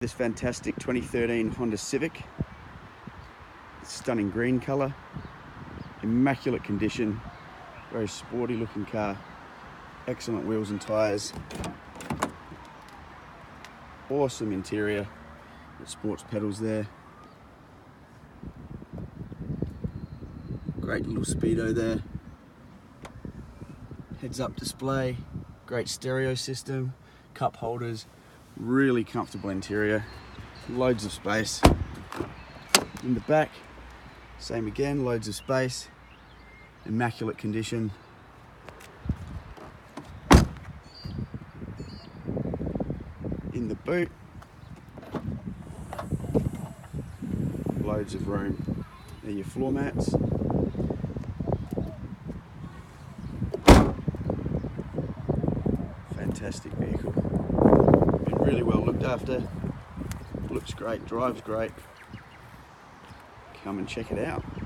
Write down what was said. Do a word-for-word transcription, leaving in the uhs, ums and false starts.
This fantastic twenty thirteen Honda Civic. Stunning green colour, immaculate condition, very sporty looking car, excellent wheels and tyres, awesome interior, got sports pedals there, great little speedo there, heads up display, great stereo system, cup holders, really comfortable interior, loads of space. In the back, same again, loads of space, immaculate condition. In the boot, loads of room. There are your floor mats. Fantastic vehicle. Been really well looked after. Looks great, drives great. Come and check it out.